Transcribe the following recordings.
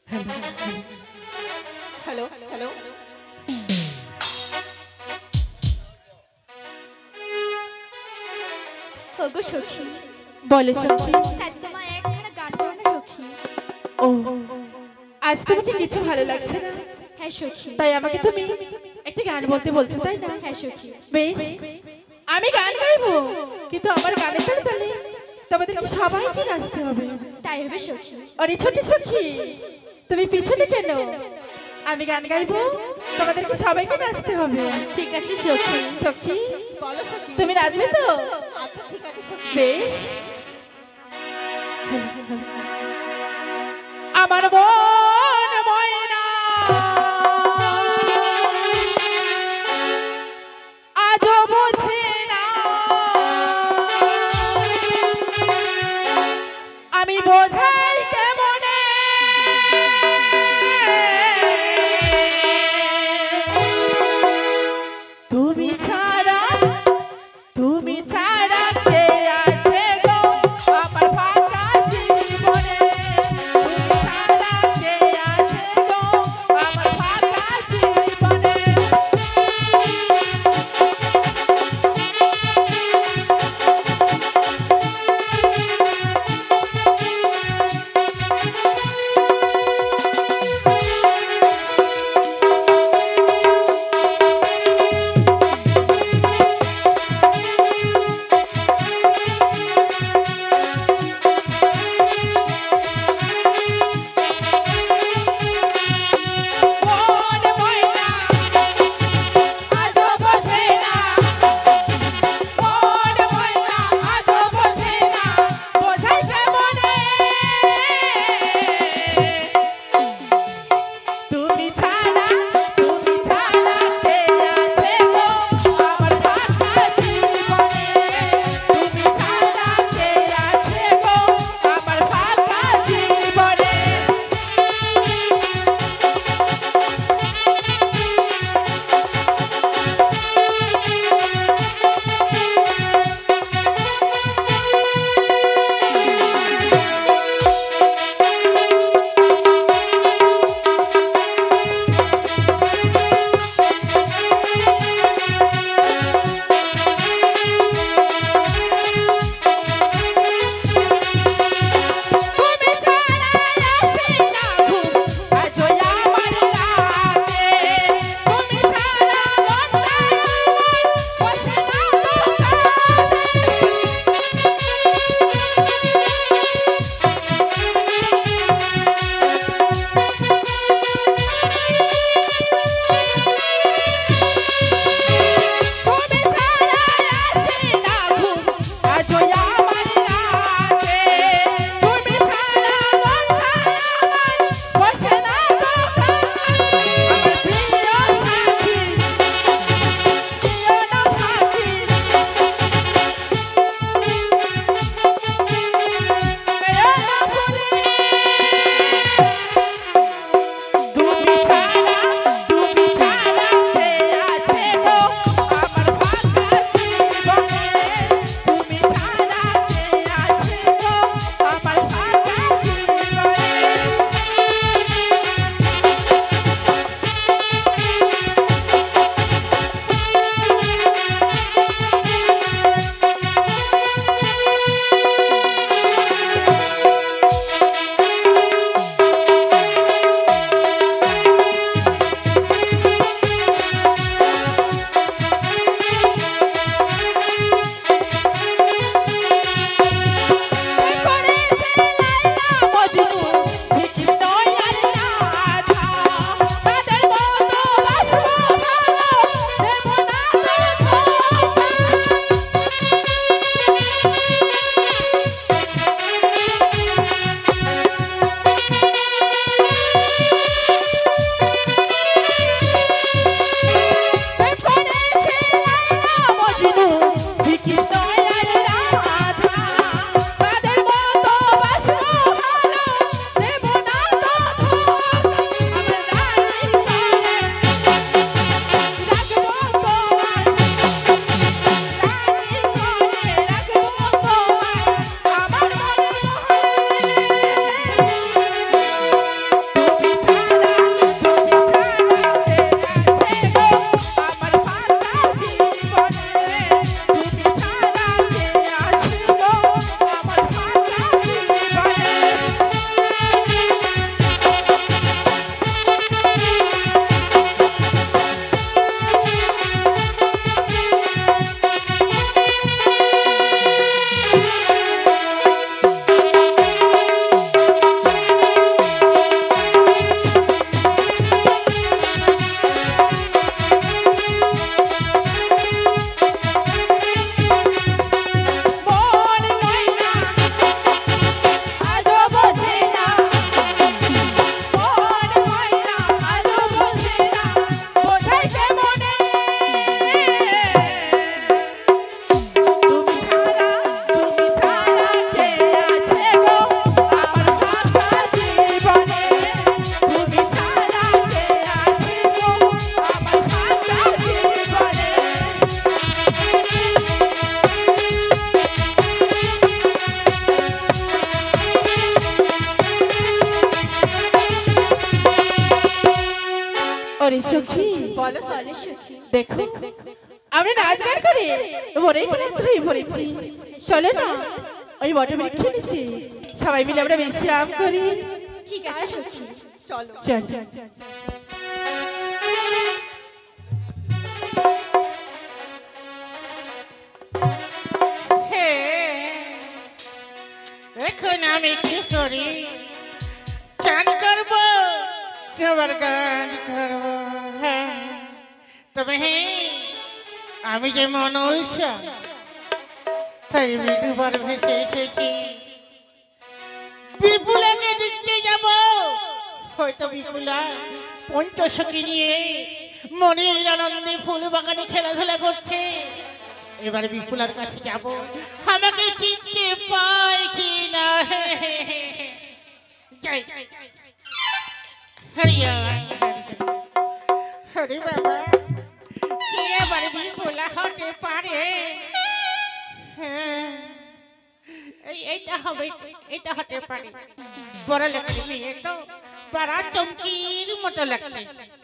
Hello hello hello ওগো সখী বলে সখী। তাই তোমার একখানা গান করো না সখী। ও আজ তোমাকে কিছু ভালো লাগছে না? হ্যাঁ সখী। তাই আমাকে তুমি একটি গান বলতে বলছো তাই না? হ্যাঁ সখী। বেশ, আমি গান গাইবো, কিন্তু আমার গানের তালে তালে তোমাদেরকে সবাইকে নাচতে হবে। তাই হবে সখী। আরে ছোট সখী, তুমি পিছনে কেন? আমি গান গাইবো, তোমাদেরকে সবাইকে নাচতে হবে। ঠিক আছে সখী। সখী বলো সখী। তুমি নাচবে তো? আচ্ছা ঠিক আছে সখী। বেশ, আমার মন ময়না আজও বোঝে না, আমি বোঝাই কেমনে তুমি ছাড়া, তুমি ছাড়া কে আছে গো আমার ফাঁকা জীবনে, তুমি ছাড়া কে ওরে সখী বলো বলো সখী দেখো আমরা নাচ গান করে মনে ক্লান্ত হয়ে পড়েছি চলো না ওই বটবৃক্ষ নিচে সবাই মিলে আমরা বিশ্রাম করি ঠিক আছে সখী চলো চল এখন আমি কি করি চান করবো সবার গান করবো হ্যাঁ তবে হ্যাঁ আমি যে মনুষ্য তাই বিধুবার ভেসে এসেছি বিপুলাকে দেখতে যাব হয়তো বিপুলা পঞ্চসখী নিয়ে মনের আনন্দে ফুল বাগানে খেলাধুলা করছে এবার বিপুলার কাছে যাব আমাকে চিনতে পায় কি না যাই হরিয়া হরি বাবা কে এবার বিপুলা হতে পারে এইটা হবে এটা হতে পারে বড় লোকের মেয়ে তো পাড়া চমকির মতো লাগছে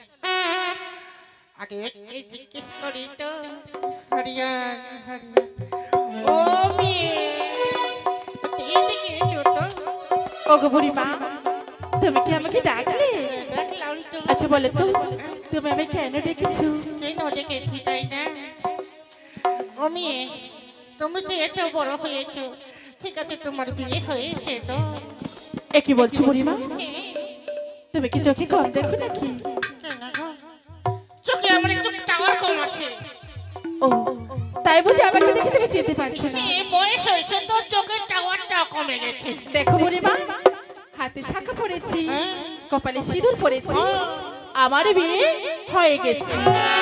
আগে জিজ্ঞেস করি তো হরিয়ান ও মেয়ে এদিকে ছোট ওগো বুড়িমা তুমি কি আমাকে ডাকলে দেখলাম তো আচ্ছা বলো তো তুমি আমাকে কেন ডেকেছো কেন ডেকেছি তাই না ও মেয়ে তুমি তো এত বড় হয়েছো ঠিক আছে তোমার বিয়ে হয়েছে তো এ কি বলছো বুড়িমা তুমি কি চোখে কম দেখো নাকি কেন গো চোখে আমার একটু টাওয়ার কম আছে ও তাই বুঝি আমাকে দেখে তুমি চিনতে পারছো না বয়স হয়েছে তো চোখের টাওয়ারটা কমে গেছে দেখো বুড়িমা হাতে শাখা পরেছি কপালে সিঁদুর পরেছি আমার বিয়ে হয়ে গেছে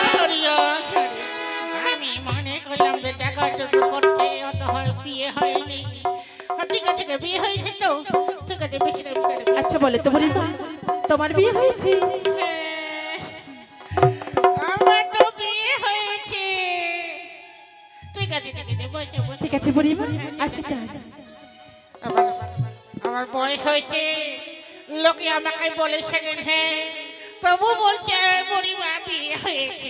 আমি মনে করলাম যে টাকা টুকু করতে অত হয় বিয়ে হয়নি ঠিক আছে বিয়ে হয়েছে তো ঠিক আছে বেশি আচ্ছা বলে তো বুড়িমা তোমার বিয়ে হয়েছে আমার তো বিয়ে হয়েছে ঠিক আছে ঠিক আছে বুড়িমা আসি তাহলে আমার বয়স হয়েছে লোকে আমাকে বলে সেকেন্ড হ্যাঁ তবু বলছে বুড়িমা বিয়ে হয়েছে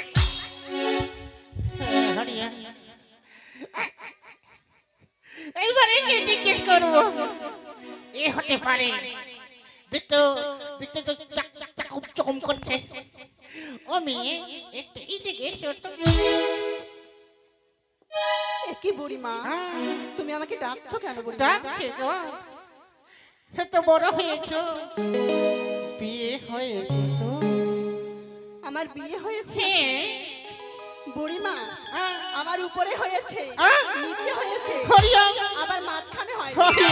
এইবারে কে জিজ্ঞেস করবো এ হতে পারে দেখতো দেখতে তো চাকুম চকুম করছে ও মেয়ে একটু এদিকে এসো তো কি বুড়িমা তুমি আমাকে ডাকছো কেন বুড়িমা ডাকছে গো এত বড় হয়েছো বিয়ে হয়েছে তো আমার বিয়ে হয়েছে বুড়িমা হ্যাঁ। আমার উপরে হয়েছে নিচে হয়েছে আবার মাঝখানে হয়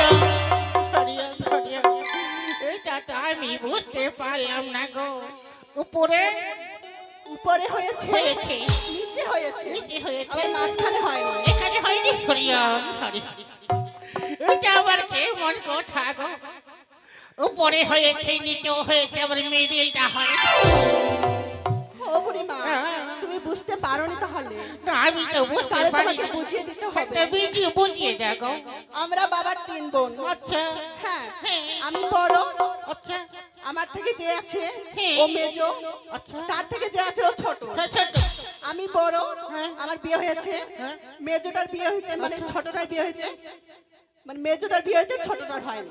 এটা তো আমি বুঝতে পারলাম না গো উপরে উপরে হয়েছে হয়েছে নিচে হয়েছে নিচে হয়েছে আবার মাঝখানে হয় না এখানে হয়নি হরিয়াম হরি এটা আবার কে মন কথা গো উপরে হয়েছে নিচেও হয়েছে আবার মিডিলটা হয় ও বুড়িমা তুমি বুঝতে পারোনি তাহলে না আমি তো বুঝতে তাহলে পারি তোমাকে বুঝিয়ে দিতে হবে একটা ভিডিও বুঝিয়ে দেখো আমরা বাবার 3 বোন আচ্ছা হ্যাঁ হ্যাঁ আমি বড় আচ্ছা আমার থেকে যে আছে হ্যাঁ। ও মেজো আচ্ছা তার থেকে যে আছে ও ছোট হ্যাঁ, ছোট। আমি বড় হ্যাঁ। আমার বিয়ে হয়েছে হ্যাঁ। মেজোটার বিয়ে হয়েছে মানে ছোটটার বিয়ে হয়েছে মানে মেজোটার বিয়ে হয়েছে ছোটটার হয়নি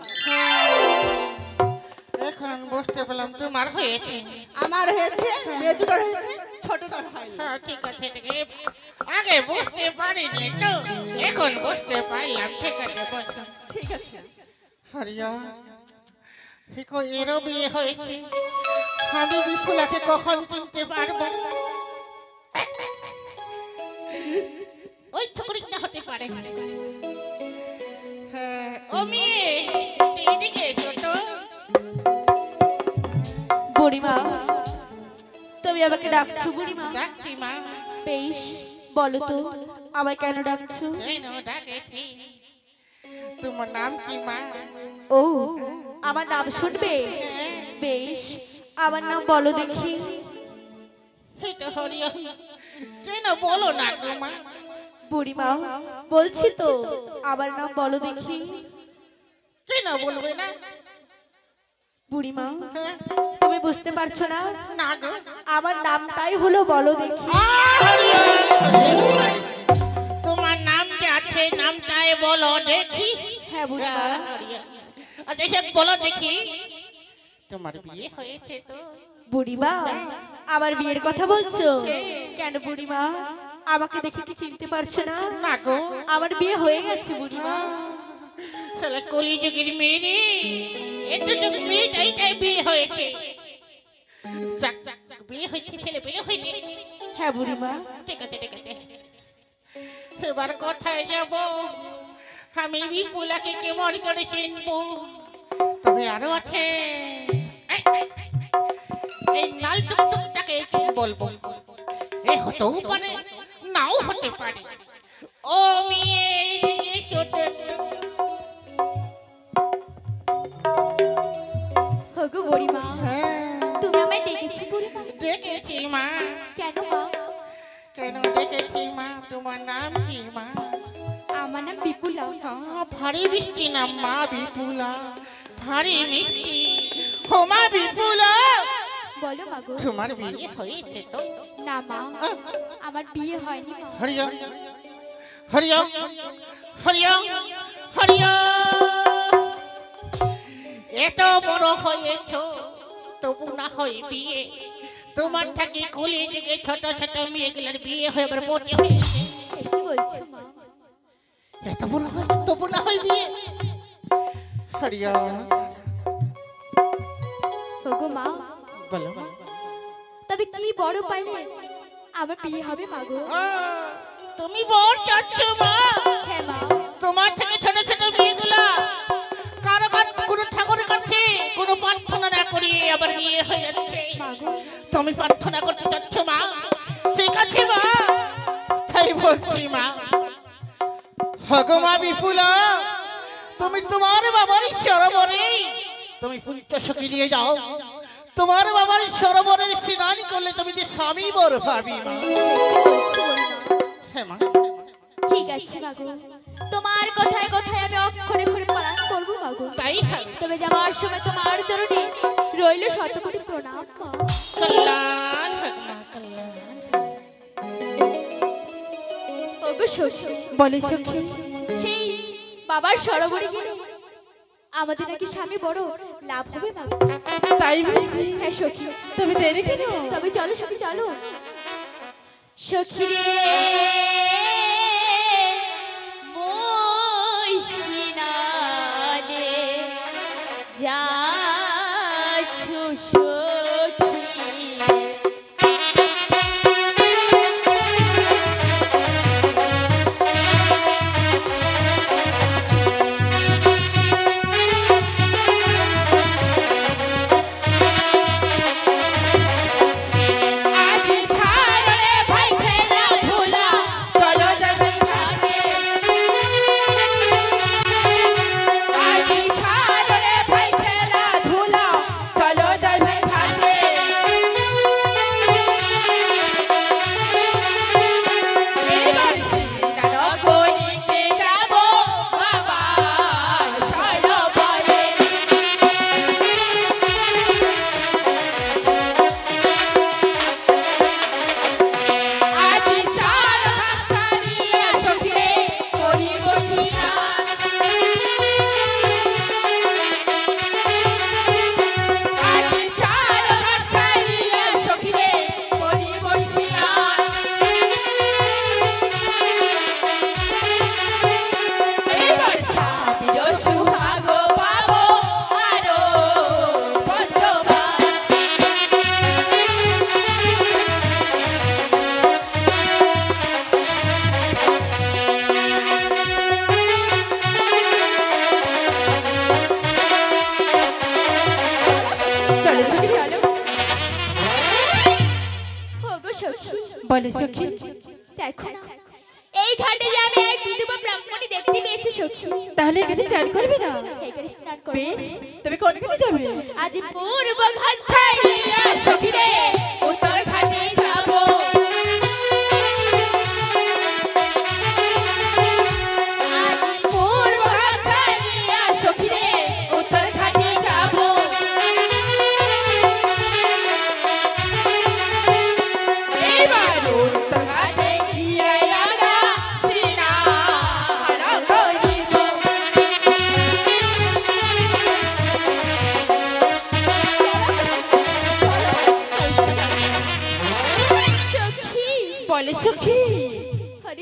এখন বুঝতে পেলাম তোমার হয়েছে আমার হয়েছে মেজোটার হয়েছে ছোটটার হয়নি হ্যাঁ ঠিক আছে ঠিক আছে আগে বুঝতে পারিনি তো এখন বুঝতে পারলাম ঠিক আছে বলছো ঠিক আছে হরিয়া দেখো এরও বিয়ে হয়েছে আমি বিপুলাকে কখন চিনতে পারবো ওই ছোকরিটা হতে পারে হ্যাঁ ও মেয়ে এদিকে এসো তো বুড়িমা তুমি আমাকে ডাকছো বুড়িমা ডাকছি মা বেশ বলো তো আমায় কেন ডাকছো কেন ডাকেছি তোমার নাম কি মা ও আমার নাম শুনবে বেশ আমার নাম বলো দেখি এটা হরিয়া কেন বলো না গো মা বুড়িমা বলছি তো আমার নাম বলো দেখি কেন বলবে না বুড়িমা হ্যাঁ? তুমি বুঝতে পারছো না? না গো। আমার নামটাই হলো বলো দেখি। তোমার নামটা আছে, নামটাই বলো দেখি। হ্যাঁ বুড়িমা। আচ্ছা সে বলো দেখি, তোমার বিয়ে হয়েছে তো? বুড়িমা আমার বিয়ের কথা বলছো? কেন বুড়িমা, আমাকে দেখে কি চিনতে পারছো না? না গো। আমার বিয়ে হয়ে গেছে বুড়িমা। তাহলে কলিযুগের মেয়ে রে, এতটুকু মেয়েটাই বিয়ে হয়েছে। বিয়ে হয়েছে, ছেলে পেলে হয়েছে। হ্যাঁ বুড়িমা। ঠিক আছে ঠিক আছে, এবার কোথায় যাব? আমি বিপুলাকে কেমন করে চিনবো? তবে আরো আছে, এই লাল টুকটুকটাকে কি বলবো? এ হতেও পারে, নাও হতে পারে। ও মেয়ে এদিকে চোটে। হগো বুড়িমা, তুমি আমায় ডেকেছো বুড়িমা? ডেকেছি মা। কেন মা? কেন ডেকেছি মা? তোমার নাম কি মা? আমার নাম বিপুলা। ভারী মিষ্টি নাম মা, বিপুলা। ভারী মিষ্টি। ও মা বিপুলা, বলো মা গো। তোমার বিয়ে হয়েছে তো? না মা, আমার বিয়ে হয়নি মা। হরিয়ম হরিয়ম হরিয়ম হরিয়ম। এত বড় হয়েছ তবু না হয় বিয়ে? তোমার থেকে কুলি থেকে ছোট ছোট মেয়েগুলোর বিয়ে হয়ে এবার পতি হয়েছে। কি বলছো মা? এত বড় হয় তবু না হয় বিয়ে? হরিয়ম। হগো মা, বলো। তবে কি বড় পাইলে আমার বিয়ে হবে মা গো? তুমি বর চাচ্ছ মা? হ্যাঁ মা। তোমার থেকে ছোট ছোট মেয়েগুলা কারো কোনো ঠাকুরের কাছে কোনো প্রার্থনা না করিয়ে আবার বিয়ে হয়ে যাচ্ছে। তুমি প্রার্থনা করতে চাচ্ছ মা? ঠিক আছে মা, তাই বলছি মা। হগো মা বিপুলা, তুমি তোমার বাবার সরোবরে তুমি পুত্রসখী নিয়ে যাও। তোমার বাবার সরোবরে স্নান করলে তুমি যে স্বামী বর পাবি মা। হ্যাঁ মা। ঠিক আছে মা গো, তোমার কথায় কথায় আমি অক্ষরে অক্ষরে পালন করবো মা গো। তাই হবে। তবে যাওয়ার সময় তোমার চরণে রইল শত কোটি প্রণাম মা। কল্যাণ হোক মা, কল্যাণ। ওগো সখী, বলে সখী। সেই বাবার সরোবরে গেলে আমাদের নাকি স্বামী বড় লাভ হবে মা গো। তাই বুঝি? হ্যাঁ সখী। তুমি দেরি কেন? তবে চলো সখী চলো। সখী রে ময়ূষিনানে যাচ্ছো সখী। বলে সখী। দেখো না, এই ঘাটে যে আমি এক বিধবা ব্রাহ্মণী দেখতে পেয়েছি সখী। তাহলে এখানে চান করবে না? এখানে স্নান করব। বেশ, তবে কোন ঘাটে যাবে? আজ পূর্ব ঘাট ছাড়িয়া সখী রে উত্তর ঘাটে যাব। আজ পূর্ব ঘাট ছাড়িয়া সখী রে উত্তর ঘাটে যাব।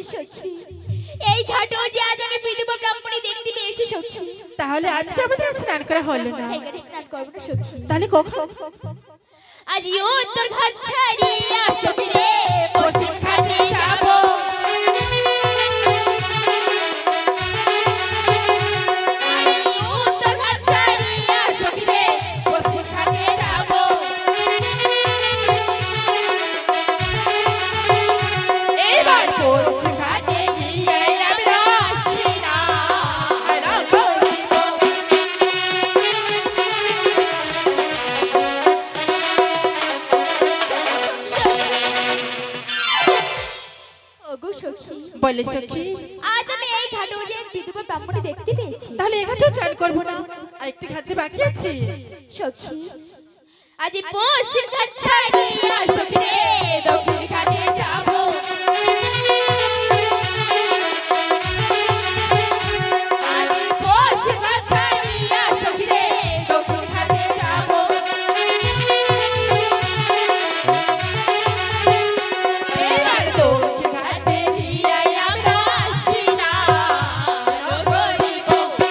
সখী, এই ঘাটও যে আজ আমি বিধবা ব্রাহ্মণী দেখতে পেয়েছি সখী। তাহলে আজকে আমাদের স্নান করা হলো না, এখানে স্নান করবো না সখী। তাহলে কখন? আজ উত্তর ঘাট ছাড়িয়া সখী রে পশ্চিম ঘাটে যাবো। উত্তর ঘাট ছাড়িয়া সখী রে পশ্চিম ঘাটে যাবো। এবার পশ্চিম ঘাটে গিয়ে আমরা আসছি না। ওগো সখী, বলে সখী, আজ আমি এই ঘাটে যে এক বিধবা ব্রাহ্মণী দেখতে পেয়েছি তাহলে এখানেও চান করবো না, আরেকটি ঘাট যে বাকি আছে। সখী। আজ এই পশ্চিম ঘাট ছাড়িয়া সখী রে দক্ষিণ ঘাটে যাবো। আজ এই পশ্চিম ঘাট ছাড়িয়া সখী রে দক্ষিণ ঘাটে যাবো। এবার দক্ষিণ ঘাটে গিয়ে আমরা আসছি না করিব।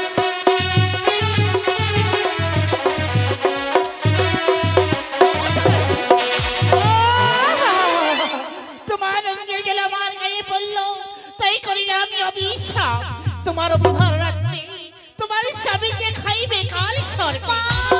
তোমার রঙের গেল আমার গায়ে পড়লো, তাই করিলে আমি অভিশাপ। তোমার বুধার রাত্রে তোমার স্বামীকে খাইবে কাল সর্প।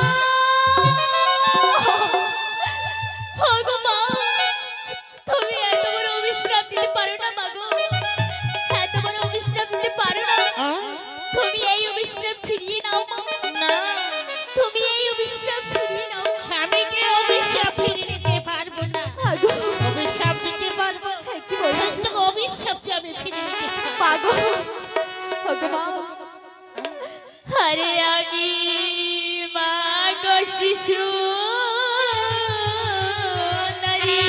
ওগো মা, তুমি এত বড় অভিশাপ দিতে পারো না মা গো, এত বড় অভিশাপ দিতে পারো না। তুমি এই অভিশাপ ফিরিয়ে নাও মা, না, তুমি এই অভিশাপ ফিরিয়ে নাও। স্বামীকে অভিশাপ ফিরিয়ে নিতে পারবো না। আগো অভিশাপ দিতে পারবো, কি বলছো কিন্তু অভিশাপকে আমি ফিরিয়ে নিতে পারবো না। মা গো? ওগো মা, আরে আমি মা গো শিশু নারী,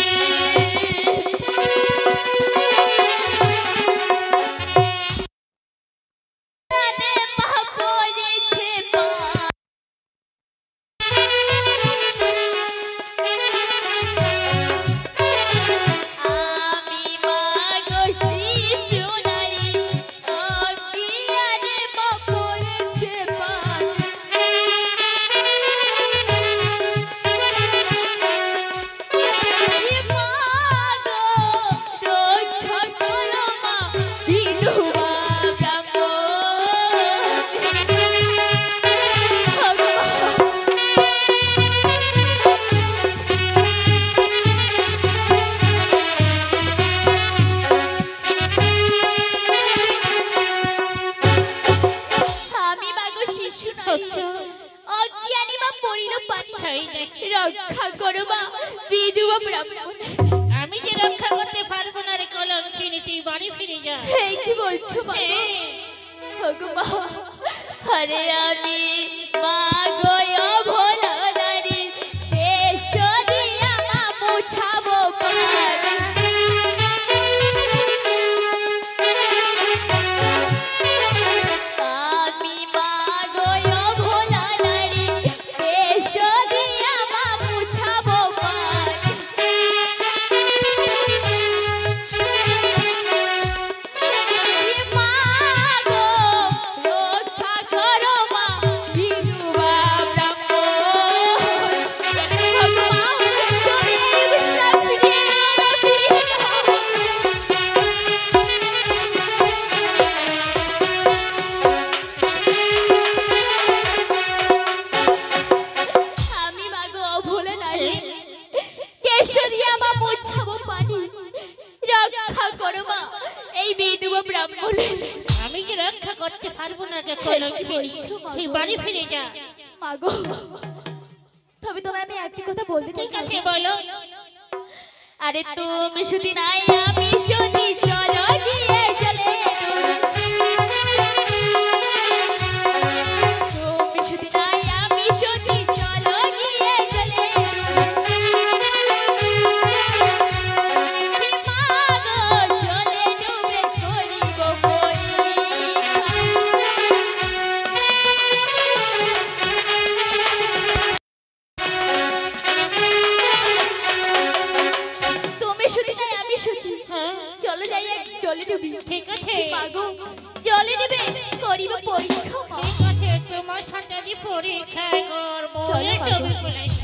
রাতে মা পড়েছে মা। আমি মা গো শিশু নারী, অজ্ঞানে মা পড়েছে পার। মা গো রক্ষা করো মা বিধবা আমি মাগো শিশু নারী, অজ্ঞানী মা পড়িল পানি। রক্ষা করো মা বিধবা ব্রাহ্মণ। আমি যে রক্ষা করতে পারবো না রে কলঙ্কিনী, তুই বাড়ি ফিরে যা। এই কি বলছো মা? ওগো মা, আরে আমি মা গো অভোলা নারী, এসো দিয়া মা মুছাবো পার। আমি মা গো অভোলা নারী, এসো দিয়া মা মুছাবো পার। মা গো রক্ষা করো মা বিধবা ব্রাহ্মণ। ওগো মা, তুমি এই বিশ্বাস ফিরিয়ে নাও, ফিরিয়ে নাও। আমি মাগো অভোলা নারী, কেশরিয়া মা মোছাবো পানি। রক্ষা করো মা এই বিধবা ব্রাহ্মণের। আমি যে রক্ষা করতে পারবো না রে কলঙ্কিনী, তুই বাড়ি ফিরে যা। মাগো, তবে তোমায় আমি একটি কথা বলতে চাই। ঠিক আছে, বলো। আরে তুমি শুধু নাই আমি শুধু, চলো গিয়ে চলে তুমি শুধু নাই আমি শুধু, চলো গিয়ে চলে মাগো চলে ডুবে করিব তুমি শুধু নাই আমি শুধু, চলো যাই এক জলে ডুবি। করিব পরীক্ষা মা। ঠিক আছে, তোমার সাথে আমি পরীক্ষা করবো। চলো এসো বাবু। বিপুল, এসো।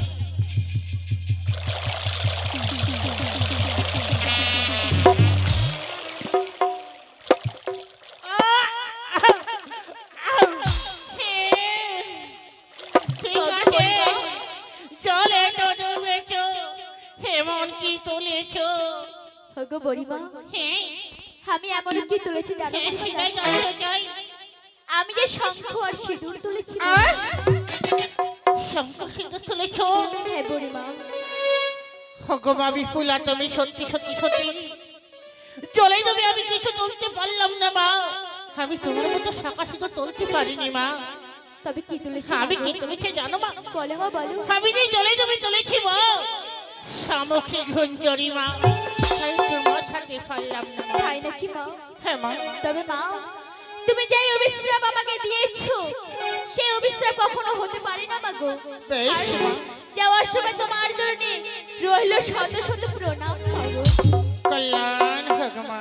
ঠিক কত আছে, বলবো? জলে তো ডুবেছো, এমন কি তুলেছো? ওগো বুড়িমা, হ্যাঁ, আমি এমন কি তুলেছি জানো হ্যাঁ, বুড়িমা? সেটাই জানতে চাই। আমি যে শঙ্খ আর সিঁদুর তুলেছি না। আর শঙ্খ সিঁদুর তুলেছো? হ্যাঁ বুড়িমা। ভগবা বিপুলা, তুমি সত্যি সত্যি সত্যি চলে যাবে। আমি কিছু তুলতে পারলাম না মা। আমি তোমার মতো শাঁখা সিঁদুর তুলতে পারিনি মা। তবে কি তুলেছি আমি মা কি গো? তুলেছি জানো মা? বলো মা বলো। আমি যে জলে জমে তুলেছি মা, শামুকে ঘঞ্জরি মা। তাই তোমার সাথে পারলাম না মা। তাই নাকি মা? হ্যাঁ মা। তবে মা, তুমি যেই অভিশ্রাপ আমাকে দিয়েছো সেই অভিশ্রাপ কখনো হতে পারে না মা গো। বেশ আর মা। যাওয়ার সময় তোমার জন্য রইল শত শত প্রণাম মা গো। কল্যাণ ভগবান।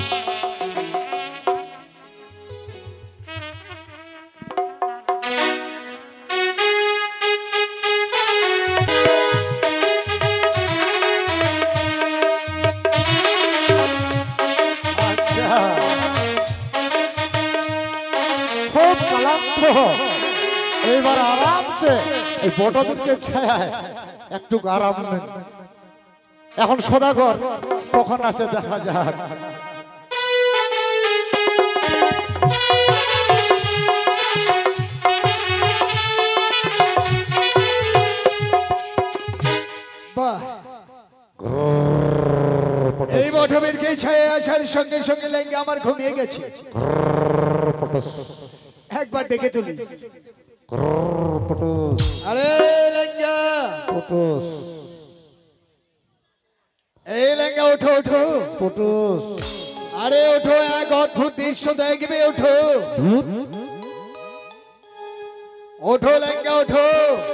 আচ্ছা, খুব ক্লান্ত, এইবার আরামসে এই বটবৃক্ষের ছায়ায় একটু আরাম নেন। এখন সদাগর কখন আসে দেখা যাক। বাহ, এই বটবৃক্ষে ছায়া আসার সঙ্গে সঙ্গে লেঙ্গা আমার ঘুমিয়ে গেছে। একবার ডেকে তুলি। আরে লেঙ্গা, এই লেঙ্গা ওঠো ওঠো। আরে ওঠো, এক অদ্ভুত দৃশ্য দেখবে, ওঠো ওঠো লেঙ্গা ওঠো।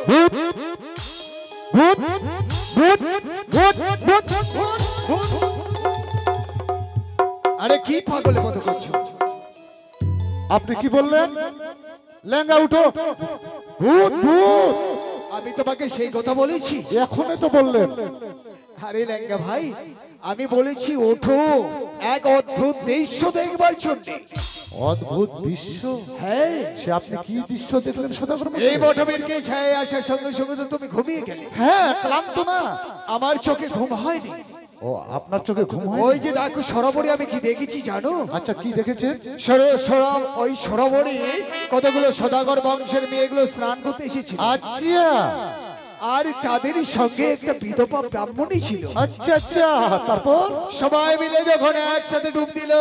আরে কি পাগলের মতো করছো? আপনি কি বললেন? লেঙ্গা উঠো, ভূত ভূত। আমি তোমাকে সেই কথা বলেছি? এখনই তো বললেন। আরে লেঙ্গা ভাই, আমি বলেছি ওঠো, এক অদ্ভুত দৃশ্য দেখবার জন্য। অদ্ভুত দৃশ্য? হ্যাঁ, সে আপনি কি দৃশ্য দেখলেন সদাগর মশাই? এই বটবৃক্ষে ছায়া আসার সঙ্গে সঙ্গে তো তুমি ঘুমিয়ে গেলে। হ্যাঁ, ক্লান্ত না? আমার চোখে ঘুম হয়নি। ও, আপনার চোখে ঘুম হয়? ওই যে দেখো সরোবরে আমি কি দেখেছি জানো? আচ্ছা, কি দেখেছেন? ওই সরোবরে কতগুলো সদাগর বংশের মেয়েগুলো স্নান করতে এসেছিল। আচ্ছা আর তাদের সঙ্গে একটা বিধবা ব্রাহ্মণী ছিল। আচ্ছা আচ্ছা, তারপর? সবাই মিলে যখন একসাথে ডুব দিল,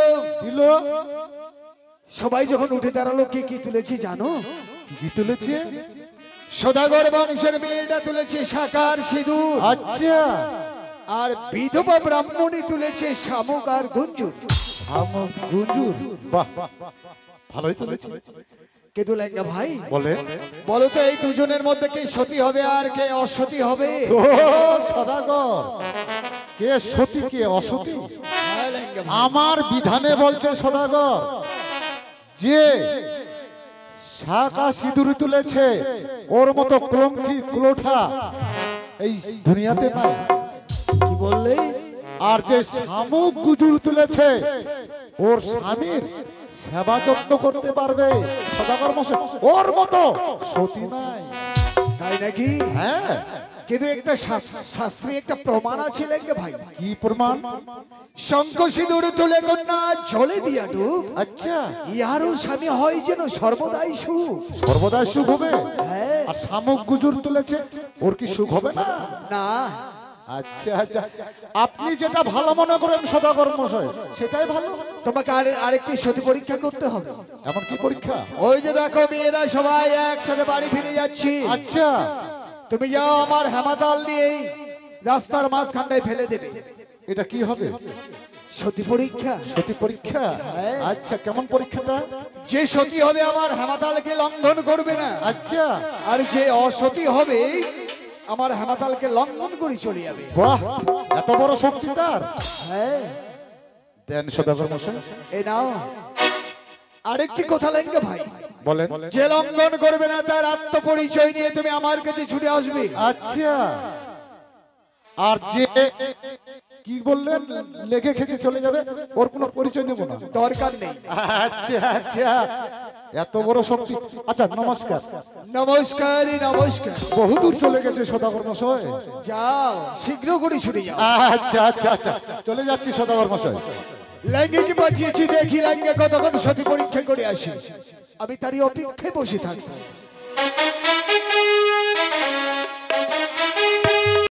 সবাই যখন উঠে দাঁড়ালো, কে কি তুলেছে জানো? কি তুলেছে? সদাগর বংশের মেয়েটা তুলেছে শাঁখার সিঁদুর। আচ্ছা, আর বিধবা ব্রাহ্মণী তুলেছে শামুক আর গুঞ্জুর। গুঞ্জুর? বাহ, ভালোই তুলেছে। কিন্তু লেঙ্গা ভাই, বলে বলো তো এই দুজনের মধ্যে কে সতী হবে আর কে অসতী হবে? ও সদাগর, কে সতী কে অসতী? হ্যাঁ লেঙ্গা ভাই। আমার বিধানে বলছে সদাগর, যে শাঁখা সিঁদুর তুলেছে ওর মতো কলঙ্কি কুলোঠা এই দুনিয়াতে নাই। কি বললে? আর যে শামুক গুজুর তুলেছে ওর স্বামীর সেবা যত্ন করতে পারবে সদাগর মশাই, ওর মতো সতী নাই। তাই নাকি? হ্যাঁ। কিন্তু একটা শাস্ত্রী একটা প্রমাণ আছে লেঙ্গা ভাই। কি প্রমাণ? শঙ্খ সিঁদুর তুলে কন্যা জলে দিয়া ডুব, আচ্ছা, ইয়ারও স্বামী হয় যেন সর্বদাই সুখ। সর্বদা সুখ হবে? হ্যাঁ। আর শামুক গুজুর তুলেছে ওর কি সুখ হবে না? না। আচ্ছা আচ্ছা, আপনি যেটা ভালো মনে করেন সদাগর মশাই সেটাই ভালো। তোমাকে আরেকটি সতী পরীক্ষা করতে হবে। এমন কি পরীক্ষা? ওই যে দেখো মেয়েরা সবাই একসাথে বাড়ি ফিরে যাচ্ছি। আচ্ছা, তুমি যাও আমার হেমাতাল নিয়ে রাস্তার মাঝখানটায় ফেলে দেবে। এটা কি হবে? সতী পরীক্ষা। সতী পরীক্ষা? হ্যাঁ। আচ্ছা, কেমন পরীক্ষাটা? যে সতী হবে আমার হেমাতালকে লঙ্ঘন করবে না। আচ্ছা। আর যে অসতী হবে আমার হেমাতালকে লঙ্ঘন করে চলে যাবে। বাহ, এত বড় শক্তি তার! হ্যাঁ। দেন সদাগর মশাই। এই নাও। আরেকটি কথা লেঙ্গে ভাই, বলেন। যে লঙ্ঘন করবে না তার আত্মপরিচয় নিয়ে তুমি আমার কাছে ছুটে আসবে। আচ্ছা, আর যে কি বললেন লেগে খেতে চলে যাবে ওর কোনো পরিচয় নেব না? দরকার নেই। আচ্ছা আচ্ছা, এত বড় শক্তি। আচ্ছা নমস্কার। নমস্কার নমস্কার। বহুদূর চলে গেছে সদাগর মশাই। যাও শীঘ্র করে ছুটে যাও। আচ্ছা আচ্ছা আচ্ছা, চলে যাচ্ছি সদাগর মশাই। লেঙ্গেকে পাঠিয়েছি, দেখি লেঙ্গে কতক্ষণ সতী পরীক্ষা করে আসি। আমি তারই অপেক্ষায় বসে থাকবো।